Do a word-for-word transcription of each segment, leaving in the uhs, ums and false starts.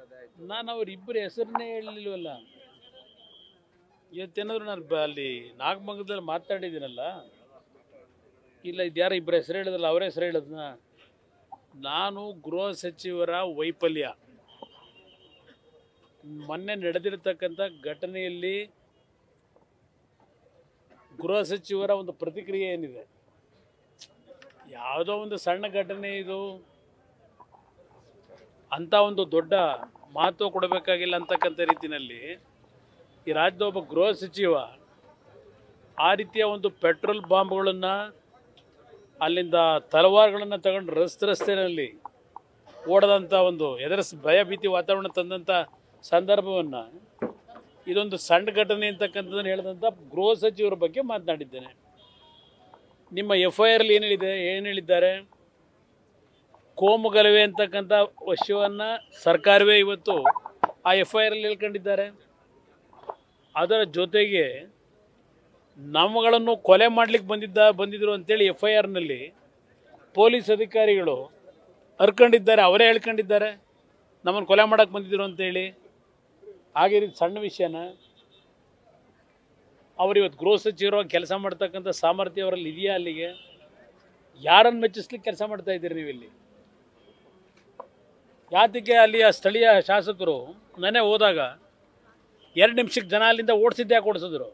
ನಾನು ಅವರಿಬ್ಬರ ಹೆಸರನ್ನೇ ಹೇಳಲಿಲ್ವಲ್ಲ. ಇವತ್ತೇನಾದ್ರು ನಾನು ಅಲ್ಲಿ ನಾಗಮಂಗಲದಲ್ಲಿ ಮಾತಾಡಿದ್ದೀನಲ್ಲ, ಇಲ್ಲ ಇದ್ಯಾರೋ ಇಬ್ಬರ ಹೆಸರು ಹೇಳಿದ್ರಲ್ಲ, ಅವರ ಹೆಸರು ಹೇಳಿದ್ನ. ನಾನು ಗೃಹ ಸಚಿವರ ವೈಫಲ್ಯ, ಮೊನ್ನೆ ನಡೆದಿರತಕ್ಕಂಥ ಘಟನೆಯಲ್ಲಿ ಗೃಹ ಸಚಿವರ ಒಂದು ಪ್ರತಿಕ್ರಿಯೆ ಏನಿದೆ, ಯಾವುದೋ ಒಂದು ಸಣ್ಣ ಘಟನೆ ಇದು, ಅಂಥ ಒಂದು ದೊಡ್ಡ ಮಹತ್ವ ಕೊಡಬೇಕಾಗಿಲ್ಲ ಅಂತಕ್ಕಂಥ ರೀತಿಯಲ್ಲಿ ಈ ರಾಜ್ಯದ ಒಬ್ಬ ಗೃಹ ಸಚಿವ ಆ ರೀತಿಯ ಒಂದು ಪೆಟ್ರೋಲ್ ಬಾಂಬ್ಗಳನ್ನು, ಅಲ್ಲಿಂದ ತಲವಾರುಗಳನ್ನು ತಗೊಂಡು ರಸ್ತೆ ರಸ್ತೆಯಲ್ಲಿ ಓಡದಂಥ ಒಂದು ಎದುರಿಸಿ ಭಯ ಭೀತಿ ವಾತಾವರಣ ತಂದಂಥ ಸಂದರ್ಭವನ್ನು ಇದೊಂದು ಸಣ್ಣ ಘಟನೆ ಅಂತಕ್ಕಂಥದ್ದನ್ನು ಹೇಳಿದಂಥ ಗೃಹ ಸಚಿವರ ಬಗ್ಗೆ ಮಾತನಾಡಿದ್ದೇನೆ. ನಿಮ್ಮ ಎಫ್ ಐ ಆರಲ್ಲಿ ಏನು ಹೇಳಿದೆ ಏನು ಹೇಳಿದ್ದಾರೆ? ಕೋಮು ಗಲಭೆ ಅಂತಕ್ಕಂಥ ವಿಷಯವನ್ನು ಸರ್ಕಾರವೇ ಇವತ್ತು ಆ ಎಫ್ ಐ ಆರಲ್ಲಿ ಹೇಳ್ಕೊಂಡಿದ್ದಾರೆ. ಅದರ ಜೊತೆಗೆ ನಮ್ಮಗಳನ್ನು ಕೊಲೆ ಮಾಡಲಿಕ್ಕೆ ಬಂದಿದ್ದ ಬಂದಿದ್ದರು ಅಂತೇಳಿ ಎಫ್ ಐ ಆರ್ನಲ್ಲಿ ಪೊಲೀಸ್ ಅಧಿಕಾರಿಗಳು ಹರ್ಕೊಂಡಿದ್ದಾರೆ, ಅವರೇ ಹೇಳ್ಕೊಂಡಿದ್ದಾರೆ ನಮ್ಮನ್ನು ಕೊಲೆ ಮಾಡೋಕ್ಕೆ ಬಂದಿದ್ದರು ಅಂತೇಳಿ. ಹಾಗೆ ಇದು ಸಣ್ಣ ವಿಷಯನ? ಅವರು ಇವತ್ತು ಗೃಹ ಸಚಿವರಾಗಿ ಕೆಲಸ ಮಾಡ್ತಕ್ಕಂಥ ಸಾಮರ್ಥ್ಯ ಅವರಲ್ಲಿ ಇದೆಯಾ? ಅಲ್ಲಿಗೆ ಯಾರನ್ನು ಮೆಚ್ಚಿಸ್ಲಿಕ್ಕೆ ಕೆಲಸ ಮಾಡ್ತಾ ಇದ್ದೀರಿ ನೀವು ಇಲ್ಲಿ? ಯಾತಕ್ಕೆ ಅಲ್ಲಿಯ ಸ್ಥಳೀಯ ಶಾಸಕರು ನೆನೆ ಹೋದಾಗ ಎರಡು ನಿಮಿಷಕ್ಕೆ ಜನ ಅಲ್ಲಿಂದ ಓಡಿಸಿದ್ದೆ ಯಾಕೆ ಓಡಿಸಿದ್ರು?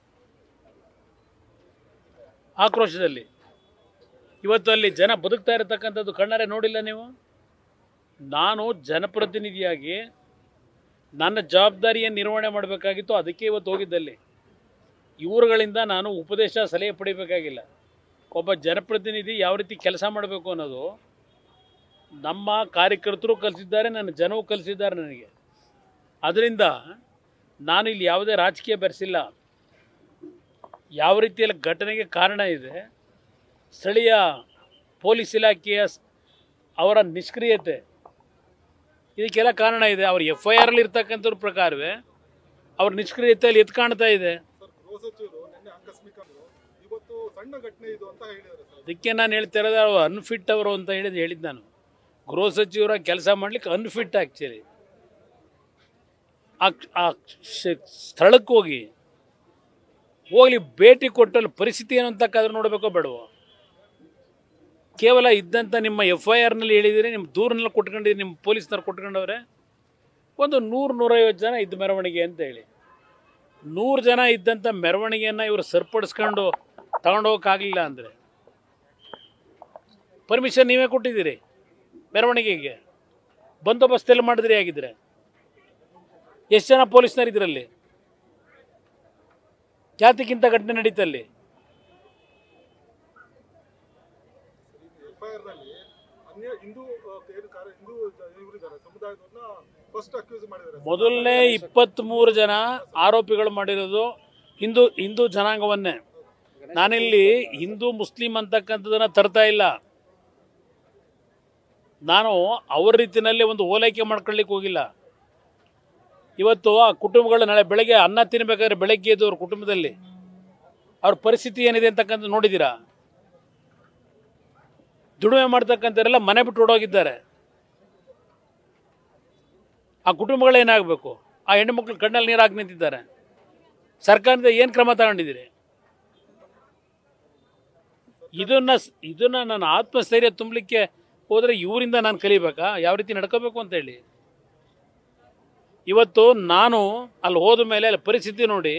ಆಕ್ರೋಶದಲ್ಲಿ. ಇವತ್ತು ಅಲ್ಲಿ ಜನ ಬದುಕ್ತಾ ಇರತಕ್ಕಂಥದ್ದು ಕಣ್ಣಾರೆ ನೋಡಿಲ್ಲ ನೀವು? ನಾನು ಜನಪ್ರತಿನಿಧಿಯಾಗಿ ನನ್ನ ಜವಾಬ್ದಾರಿಯನ್ನು ನಿರ್ವಹಣೆ ಮಾಡಬೇಕಾಗಿತ್ತು, ಅದಕ್ಕೆ ಇವತ್ತು ಹೋಗಿದ್ದಲ್ಲಿ. ಇವರುಗಳಿಂದ ನಾನು ಉಪದೇಶ ಸಲಹೆ ಪಡಿಬೇಕಾಗಿಲ್ಲ. ಒಬ್ಬ ಜನಪ್ರತಿನಿಧಿ ಯಾವ ರೀತಿ ಕೆಲಸ ಮಾಡಬೇಕು ಅನ್ನೋದು ನಮ್ಮ ಕಾರ್ಯಕರ್ತರು ಕಲಿಸಿದ್ದಾರೆ, ನನ್ನ ಜನವು ಕಲಿಸಿದ್ದಾರೆ ನನಗೆ. ಅದರಿಂದ ನಾನು ಇಲ್ಲಿ ಯಾವುದೇ ರಾಜಕೀಯ ಬೆರೆಸಿಲ್ಲ. ಯಾವ ರೀತಿಯಲ್ಲಿ ಘಟನೆಗೆ ಕಾರಣ ಇದೆ, ಸ್ಥಳೀಯ ಪೊಲೀಸ್ ಇಲಾಖೆಯ ಅವರ ನಿಷ್ಕ್ರಿಯತೆ, ಇದಕ್ಕೆಲ್ಲ ಕಾರಣ ಇದೆ. ಅವ್ರ ಎಫ್ ಐ ಆರಲ್ಲಿ ಇರ್ತಕ್ಕಂಥವ್ರ ಪ್ರಕಾರವೇ ಅವ್ರ ನಿಷ್ಕ್ರಿಯತೆಯಲ್ಲಿ ಎತ್ತು ಕಾಣ್ತಾ ಇದೆ. ಅದಕ್ಕೆ ನಾನು ಹೇಳ್ತಾ ಇರೋದು ಅವ್ರು ಅನ್ಫಿಟ್ ಅವರು ಅಂತ ಹೇಳಿದ್ ಹೇಳಿದ್ದು ನಾನು. ಗೃಹ ಸಚಿವರ ಕೆಲಸ ಮಾಡ್ಲಿಕ್ಕೆ ಅನ್ಫಿಟ್ ಆ್ಯಕ್ಚುಲಿ. ಆ ಸ್ಥಳಕ್ಕೆ ಹೋಗಿ ಹೋಗ್ಲಿ ಭೇಟಿ ಕೊಟ್ಟಲ್ಲಿ ಪರಿಸ್ಥಿತಿ ಏನು ಅಂತಕ್ಕಾದ್ರೂ ನೋಡಬೇಕೋ ಬೇಡವೋ? ಕೇವಲ ಇದ್ದಂಥ ನಿಮ್ಮ ಎಫ್ ಐ ಆರ್ನಲ್ಲಿ ಹೇಳಿದ್ದೀರಿ, ನಿಮ್ಮ ದೂರನ್ನೆಲ್ಲ ಕೊಟ್ಕೊಂಡಿದ್ದೀರಿ, ನಿಮ್ಮ ಪೊಲೀಸ್ನವ್ರು ಕೊಟ್ಕೊಂಡವ್ರೆ. ಒಂದು ನೂರು ನೂರೈವತ್ತು ಜನ ಇದ್ದ ಮೆರವಣಿಗೆ ಅಂತ ಹೇಳಿ, ನೂರು ಜನ ಇದ್ದಂಥ ಮೆರವಣಿಗೆಯನ್ನು ಇವರು ಸರಿಪಡಿಸ್ಕೊಂಡು ತಗೊಂಡೋಗೋಕ್ಕಾಗಲಿಲ್ಲ ಅಂದರೆ ಪರ್ಮಿಷನ್ ನೀವೇ ಕೊಟ್ಟಿದ್ದೀರಿ ಮೆರವಣಿಗೆಗೆ. ಬಂದೋಬಸ್ತ್ ಎಲ್ಲ ಮಾಡಿದ್ರಿ ಆಗಿದ್ರೆ ಎಷ್ಟು ಜನ ಪೊಲೀಸ್ನರು ಇದರಲ್ಲಿ? ಜಾತಿಗಿಂತ ಘಟನೆ ನಡೀತಲ್ಲಿ. ಮೊದಲನೇ ಇಪ್ಪತ್ತ್ ಮೂರು ಜನ ಆರೋಪಿಗಳು ಮಾಡಿರೋದು ಹಿಂದೂ ಹಿಂದೂ ಜನಾಂಗವನ್ನೇ. ನಾನಿಲ್ಲಿ ಹಿಂದೂ ಮುಸ್ಲಿಂ ಅಂತಕ್ಕಂಥದ್ದನ್ನ ತರ್ತಾ ಇಲ್ಲ. ನಾನು ಅವ್ರ ರೀತಿಯಲ್ಲಿ ಒಂದು ಓಲೈಕೆ ಮಾಡ್ಕೊಳ್ಳಿಕ್ಕೆ ಹೋಗಿಲ್ಲ. ಇವತ್ತು ಆ ಕುಟುಂಬಗಳು ನಾಳೆ ಬೆಳಗ್ಗೆ ಅನ್ನ ತಿನ್ನಬೇಕಾದ್ರೆ ಬೆಳಗ್ಗೆ ಎದ್ದು ಅವ್ರ ಕುಟುಂಬದಲ್ಲಿ ಅವ್ರ ಪರಿಸ್ಥಿತಿ ಏನಿದೆ ಅಂತಕ್ಕಂಥ ನೋಡಿದ್ದೀರಾ? ದುಡಿಮೆ ಮಾಡ್ತಕ್ಕಂಥವರೆಲ್ಲ ಮನೆ ಬಿಟ್ಟು ಓಡೋಗಿದ್ದಾರೆ. ಆ ಕುಟುಂಬಗಳೇನಾಗಬೇಕು? ಆ ಹೆಣ್ಣು ಮಕ್ಕಳು ಕಣ್ಣಲ್ಲಿ ನೀರು ಹಾಕಿ ನಿಂತಿದ್ದಾರೆ. ಸರ್ಕಾರದಿಂದ ಏನು ಕ್ರಮ ತಗೊಂಡಿದ್ದೀರಿ? ಇದನ್ನ ಇದನ್ನ ನಾನು ಆತ್ಮಸ್ಥೈರ್ಯ ತುಂಬಲಿಕ್ಕೆ ಹೋದರೆ ಇವರಿಂದ ನಾನು ಕಲಿಬೇಕಾ ಯಾವ ರೀತಿ ನಡ್ಕೋಬೇಕು ಅಂತೇಳಿ? ಇವತ್ತು ನಾನು ಅಲ್ಲಿ ಹೋದ ಮೇಲೆ ಅಲ್ಲಿ ಪರಿಸ್ಥಿತಿ ನೋಡಿ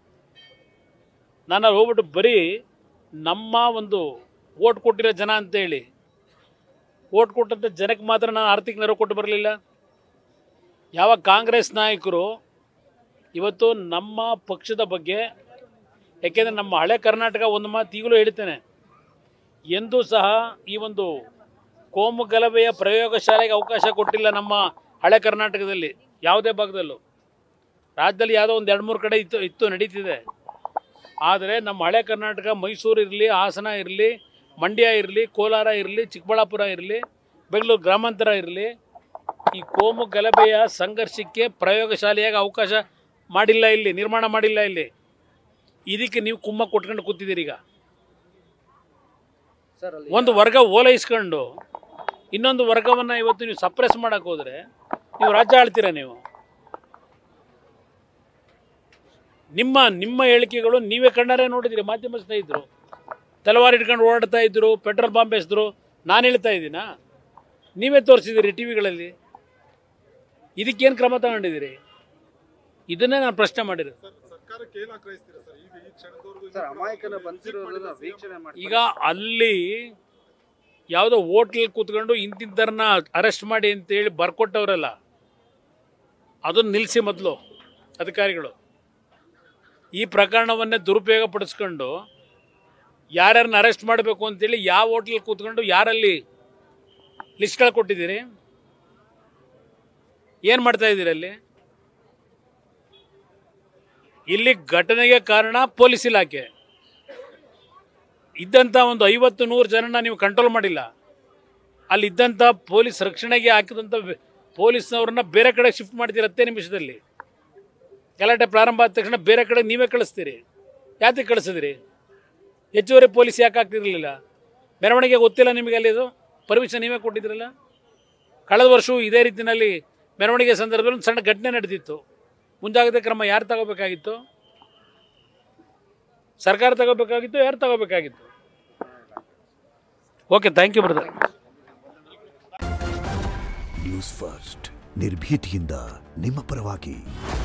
ನಾನು ಅಲ್ಲಿ ಹೋಗ್ಬಿಟ್ಟು ಬರೀ ನಮ್ಮ ಒಂದು ಓಟ್ ಕೊಟ್ಟಿರೋ ಜನ ಅಂತೇಳಿ ಓಟ್ ಕೊಟ್ಟಂಥ ಜನಕ್ಕೆ ಮಾತ್ರ ನಾನು ಆರ್ಥಿಕ ನೆರವು ಕೊಟ್ಟು ಬರಲಿಲ್ಲ. ಯಾವ ಕಾಂಗ್ರೆಸ್ ನಾಯಕರು ಇವತ್ತು ನಮ್ಮ ಪಕ್ಷದ ಬಗ್ಗೆ, ಯಾಕೆಂದರೆ ನಮ್ಮ ಹಳೆ ಕರ್ನಾಟಕ ಒಂದು ಮಾತು ಈಗಲೂ ಹೇಳ್ತೇನೆ, ಎಂದೂ ಸಹ ಈ ಒಂದು ಕೋಮು ಗಲಭೆಯ ಪ್ರಯೋಗಶಾಲೆಗೆ ಅವಕಾಶ ಕೊಟ್ಟಿಲ್ಲ ನಮ್ಮ ಹಳೆ ಕರ್ನಾಟಕದಲ್ಲಿ ಯಾವುದೇ ಭಾಗದಲ್ಲೂ. ರಾಜ್ಯದಲ್ಲಿ ಯಾವುದೋ ಒಂದು ಎರಡು ಮೂರು ಕಡೆ ಇತ್ತು ಇತ್ತು ನಡೀತಿದೆ. ಆದರೆ ನಮ್ಮ ಹಳೆ ಕರ್ನಾಟಕ ಮೈಸೂರು ಇರಲಿ, ಹಾಸನ ಇರಲಿ, ಮಂಡ್ಯ ಇರಲಿ, ಕೋಲಾರ ಇರಲಿ, ಚಿಕ್ಕಬಳ್ಳಾಪುರ ಇರಲಿ, ಬೆಂಗಳೂರು ಗ್ರಾಮಾಂತರ ಇರಲಿ, ಈ ಕೋಮು ಗಲಭೆಯ ಸಂಘರ್ಷಕ್ಕೆ ಪ್ರಯೋಗಶಾಲೆಯಾಗಿ ಅವಕಾಶ ಮಾಡಿಲ್ಲ, ಇಲ್ಲಿ ನಿರ್ಮಾಣ ಮಾಡಿಲ್ಲ. ಇಲ್ಲಿ ಇದಕ್ಕೆ ನೀವು ಕುಮ್ಮ ಕೊಟ್ಕೊಂಡು ಕೂತಿದ್ದೀರಿ. ಈಗ ಒಂದು ವರ್ಗ ಓಲೈಸ್ಕೊಂಡು ಇನ್ನೊಂದು ವರ್ಗವನ್ನು ಇವತ್ತು ನೀವು ಸಪ್ರೆಸ್ ಮಾಡೋಕ್ಕೆ ಹೋದರೆ ನೀವು ರಾಜ್ಯ ಆಳ್ತೀರಾ ನೀವು. ನಿಮ್ಮ ನಿಮ್ಮ ಹೇಳಿಕೆಗಳು ನೀವೇ ಕಣ್ಣಾರೆ ನೋಡಿದಿರಿ. ಮಾಧ್ಯಮ ಸ್ನೇಹಿತರು ತಲವಾರು ಇಟ್ಕೊಂಡು ಓಡಾಡ್ತಾ ಇದ್ರು, ಪೆಟ್ರೋಲ್ ಬಾಂಬ್ ಎಸೆದ್ರು. ನಾನು ಹೇಳ್ತಾ ಇದ್ದೀನಾ? ನೀವೇ ತೋರಿಸಿದ್ದೀರಿ ಟಿ ವಿಗಳಲ್ಲಿ. ಇದಕ್ಕೇನು ಕ್ರಮ ತಗೊಂಡಿದ್ದೀರಿ? ಇದನ್ನೇ ನಾನು ಪ್ರಶ್ನೆ ಮಾಡಿರೋದು. ಈಗ ಅಲ್ಲಿ ಯಾವುದೋ ಹೋಟ್ಲಲ್ಲಿ ಕೂತ್ಕೊಂಡು ಇಂತಿದ್ದರನ್ನ ಅರೆಸ್ಟ್ ಮಾಡಿ ಅಂತೇಳಿ ಬರ್ಕೊಟ್ಟವರಲ್ಲ, ಅದನ್ನು ನಿಲ್ಲಿಸಿ ಮೊದಲು ಅಧಿಕಾರಿಗಳು. ಈ ಪ್ರಕರಣವನ್ನೇ ದುರುಪಯೋಗ ಪಡಿಸ್ಕೊಂಡು ಯಾರ್ಯಾರನ್ನ ಅರೆಸ್ಟ್ ಮಾಡಬೇಕು ಅಂತೇಳಿ ಯಾವ ಹೋಟ್ಲಲ್ಲಿ ಕೂತ್ಕೊಂಡು ಯಾರಲ್ಲಿ ಲಿಸ್ಟ್ಗಳು ಕೊಟ್ಟಿದ್ದೀರಿ? ಏನು ಮಾಡ್ತಾ ಇದ್ದೀರಿ ಅಲ್ಲಿ? ಇಲ್ಲಿ ಘಟನೆಗೆ ಕಾರಣ ಪೊಲೀಸ್ ಇಲಾಖೆ. ಇದ್ದಂಥ ಒಂದು ಐವತ್ತು ನೂರು ಜನನ ನೀವು ಕಂಟ್ರೋಲ್ ಮಾಡಿಲ್ಲ. ಅಲ್ಲಿದ್ದಂಥ ಪೊಲೀಸ್ ರಕ್ಷಣೆಗೆ ಹಾಕಿದಂಥ ಪೊಲೀಸ್ನವ್ರನ್ನ ಬೇರೆ ಕಡೆ ಶಿಫ್ಟ್ ಮಾಡ್ತೀರಿ ಹತ್ತೇ ನಿಮಿಷದಲ್ಲಿ. ಗಲಾಟೆ ಪ್ರಾರಂಭ ಆದ ತಕ್ಷಣ ಬೇರೆ ಕಡೆ ನೀವೇ ಕಳಿಸ್ತೀರಿ. ಯಾಕೆ ಕಳಿಸಿದ್ರಿ? ಹೆಚ್ಚುವರಿ ಪೊಲೀಸ್ ಯಾಕೆ ಆಗ್ತಿರಲಿಲ್ಲ? ಮೆರವಣಿಗೆ ಗೊತ್ತಿಲ್ಲ ನಿಮಗೆ? ಅಲ್ಲಿ ಇದು ಪರ್ಮಿಷನ್ ನೀವೇ ಕೊಟ್ಟಿದ್ರಲ್ಲ. ಕಳೆದ ವರ್ಷವೂ ಇದೇ ರೀತಿಯಲ್ಲಿ ಮೆರವಣಿಗೆ ಸಂದರ್ಭದಲ್ಲಿ ಒಂದು ಸಣ್ಣ ಘಟನೆ ನಡೆದಿತ್ತು. ಮುಂಜಾಗ್ರತೆ ಕ್ರಮ ಯಾರು ತಗೋಬೇಕಾಗಿತ್ತು? ಸರ್ಕಾರ ತಗೋಬೇಕಾಗಿತ್ತು? ಯಾರು ತಗೋಬೇಕಾಗಿತ್ತು? Okay, thank you brother. News first ನಿರ್ಭೀತಿಯಿಂದ ನಿಮ್ಮ ಪರವಾಗಿ.